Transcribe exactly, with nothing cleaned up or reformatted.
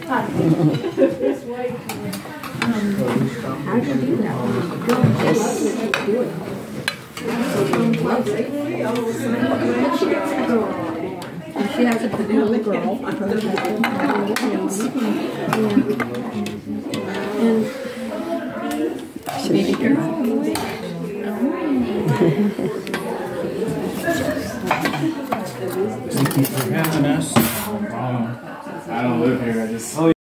She has a pretty little girl. And baby girl. Thank you for having us. Um, I don't live here. I just.